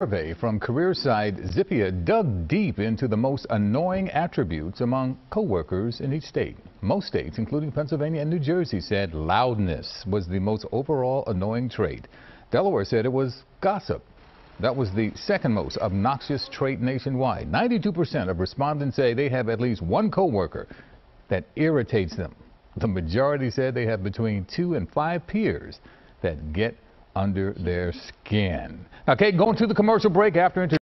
Survey from CareerSide Zippia dug deep into the most annoying attributes among coworkers in each state. Most states, including Pennsylvania and New Jersey, said loudness was the most overall annoying trait. Delaware said it was gossip. That was the second most obnoxious trait nationwide. 92% of respondents say they have at least one coworker that irritates them. The majority said they have between 2 and 5 peers that get under their skin. Okay, going to the commercial break after